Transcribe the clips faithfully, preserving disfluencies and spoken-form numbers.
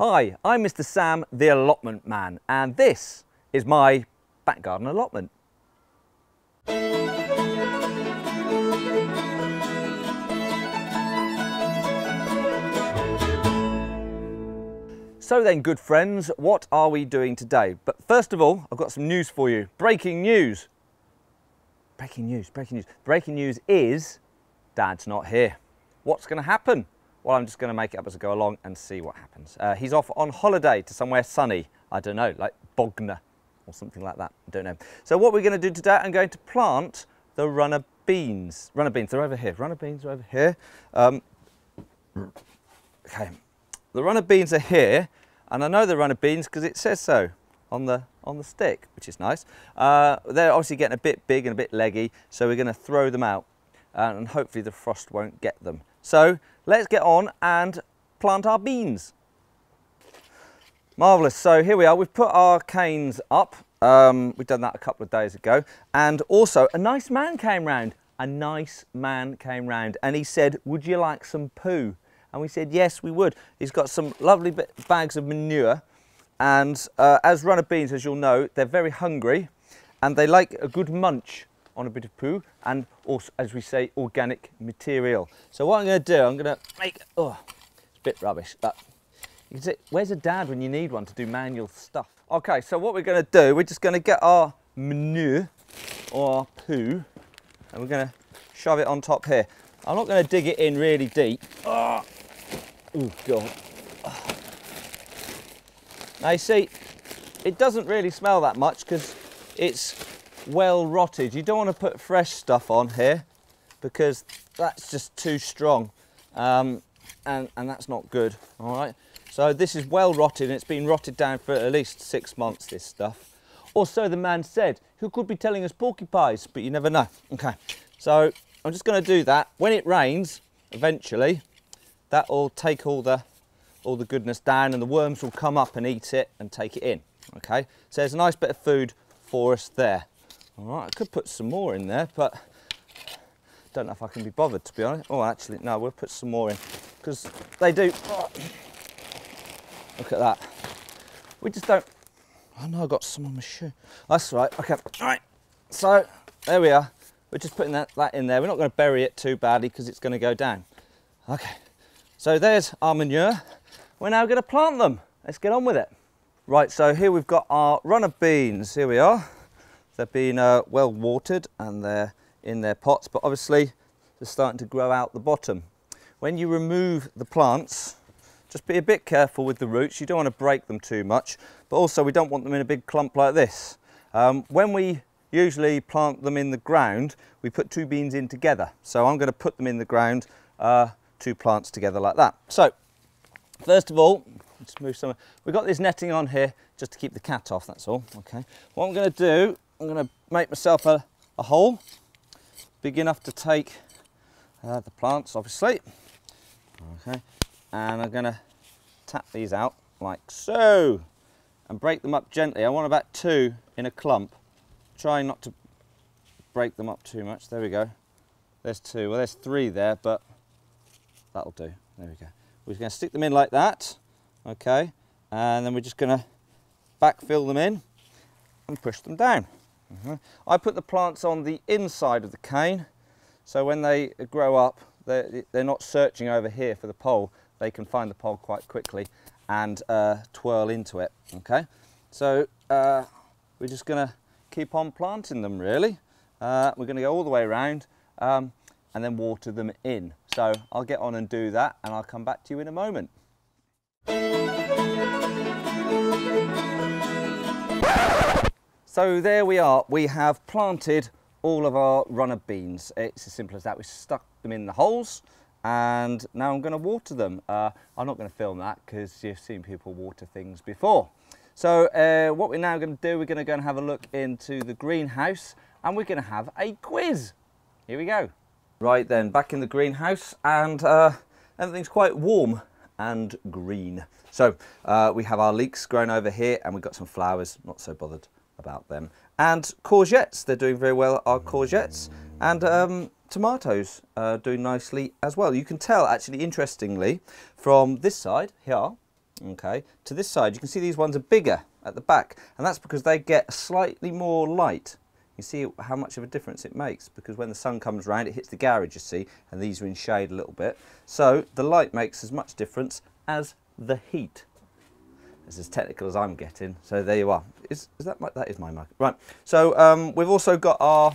Hi, I'm Mister Sam, the allotment man, and this is my back garden allotment. So then, good friends, what are we doing today? But first of all, I've got some news for you. Breaking news. Breaking news, breaking news. Breaking news is Dad's not here. What's going to happen? Well, I'm just going to make it up as I go along and see what happens. Uh, he's off on holiday to somewhere sunny. I don't know, like Bognor or something like that. I don't know. So what we're going to do today, I'm going to plant the runner beans. Runner beans, they're over here. Runner beans are over here. Um, okay, the runner beans are here, and I know they're runner beans because it says so on the on the stick, which is nice. Uh, they're obviously getting a bit big and a bit leggy, so we're going to throw them out, uh, and hopefully the frost won't get them. So let's get on and plant our beans. Marvellous, so here we are, we've put our canes up. Um, we've done that a couple of days ago. And also a nice man came round, a nice man came round and he said, would you like some poo? And we said, yes, we would. He's got some lovely bags of manure. And uh, as runner beans, as you'll know, they're very hungry and they like a good munch on a bit of poo and also, as we say, organic material. So what I'm going to do, I'm going to make, oh, it's a bit rubbish, but you can see, where's a dad when you need one to do manual stuff? Okay, so what we're going to do, we're just going to get our manure or our poo and we're going to shove it on top here. I'm not going to dig it in really deep. Oh, oh God. Oh. Now you see, it doesn't really smell that much because it's well rotted. You don't want to put fresh stuff on here because that's just too strong, um, and, and that's not good. All right, so this is well rotted and it's been rotted down for at least six months, this stuff. Or so the man said, who could be telling us porcupines, but you never know. Okay, so I'm just going to do that. When it rains, eventually, that will take all the all the goodness down and the worms will come up and eat it and take it in. Okay, so there's a nice bit of food for us there. All right, I could put some more in there, but don't know if I can be bothered, to be honest. Oh, actually, no, we'll put some more in because they do. Oh, look at that. We just don't. Oh no, I got some on my shoe. That's right. Okay. All right. So there we are. We're just putting that, that in there. We're not going to bury it too badly because it's going to go down. Okay. So there's our manure. We're now going to plant them. Let's get on with it. Right. So here we've got our runner beans. Here we are. They've been uh, well watered and they're in their pots, but obviously they're starting to grow out the bottom. When you remove the plants, just be a bit careful with the roots. You don't want to break them too much, but also we don't want them in a big clump like this. Um, when we usually plant them in the ground, we put two beans in together. So I'm going to put them in the ground, uh, two plants together like that. So first of all, let's move some. We've got this netting on here just to keep the cat off, that's all. Okay. What I'm going to do, I'm going to make myself a, a hole big enough to take uh, the plants, obviously. Okay, and I'm going to tap these out like so and break them up gently. I want about two in a clump. Try not to break them up too much. There we go. There's two. Well, there's three there, but that'll do. There we go. We're going to stick them in like that. Okay, and then we're just going to backfill them in and push them down. Mm-hmm. I put the plants on the inside of the cane, so when they grow up, they're, they're not searching over here for the pole. They can find the pole quite quickly and uh, twirl into it. Okay, so uh, we're just going to keep on planting them really. Uh, we're going to go all the way around um, and then water them in. So I'll get on and do that and I'll come back to you in a moment. So there we are, we have planted all of our runner beans. It's as simple as that. We stuck them in the holes and now I'm going to water them. Uh, I'm not going to film that because you've seen people water things before. So uh, what we're now going to do, we're going to go and have a look into the greenhouse and we're going to have a quiz. Here we go. Right then, back in the greenhouse and uh, everything's quite warm and green. So uh, we have our leeks growing over here and we've got some flowers, not so bothered about them. And courgettes, they're doing very well, our courgettes. And um, tomatoes are doing nicely as well. You can tell, actually, interestingly, from this side here, okay, to this side, you can see these ones are bigger at the back, and that's because they get slightly more light. You see how much of a difference it makes, because when the sun comes round, it hits the garage, you see, and these are in shade a little bit. So the light makes as much difference as the heat. It's as technical as I'm getting. So there you are. Is, is that my, that is my mug. Right. So um, we've also got our,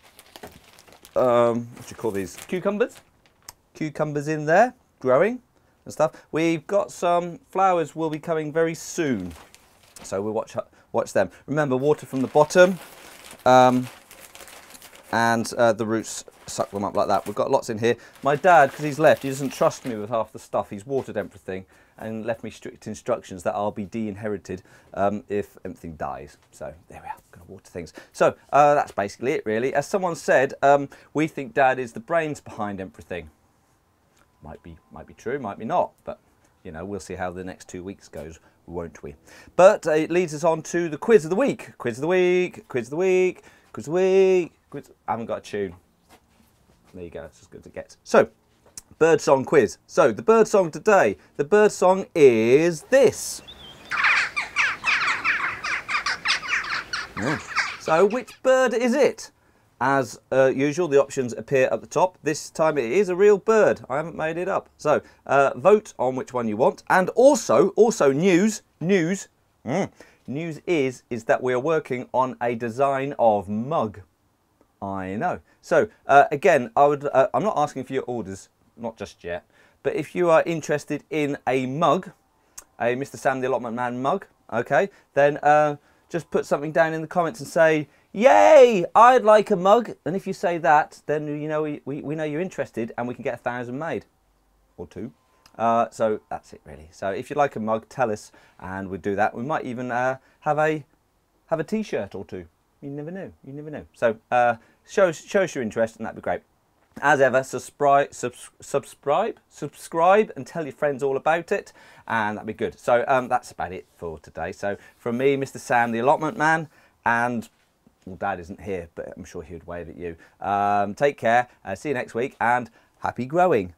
um, what do you call these? Cucumbers. Cucumbers in there, growing and stuff. We've got some flowers will be coming very soon. So we'll watch, watch them. Remember, water from the bottom. Um, and uh, the roots suck them up like that. We've got lots in here. My dad, because he's left, he doesn't trust me with half the stuff. He's watered everything and left me strict instructions that I'll be de-inherited um, if everything dies. So there we are, going to water things. So uh, that's basically it really. As someone said, um, we think Dad is the brains behind everything. Might be, might be true, might be not, but you know, we'll see how the next two weeks goes, won't we? But uh, it leads us on to the quiz of the week. Quiz of the week, quiz of the week, quiz of the week. Quiz. I haven't got a tune. There you go, it's as good as it gets. So, bird song quiz. So, the bird song today, the bird song is this. Yeah. So, which bird is it? As uh, usual, the options appear at the top. This time it is a real bird. I haven't made it up. So uh, vote on which one you want. And also, also news, news, mm, news is, is that we are working on a design of mug. I know. So uh, again, I would, uh, I'm not asking for your orders, not just yet. But if you are interested in a mug, a Mister Sam the Allotment Man mug, okay, then uh, just put something down in the comments and say, yay, I'd like a mug. And if you say that, then you know we, we, we know you're interested and we can get a thousand made. Or two. Uh, so that's it really. So if you'd like a mug, tell us and we'll do that. We might even uh, have a have a t-shirt or two. You never know. You never know. So uh, show, show us your interest and that'd be great. As ever, subscribe, subs subscribe, subscribe and tell your friends all about it and that'd be good. So um, that's about it for today. So from me, Mister Sam the Allotment Man, and well, Dad isn't here, but I'm sure he would wave at you. Um, take care, uh, see you next week, and happy growing.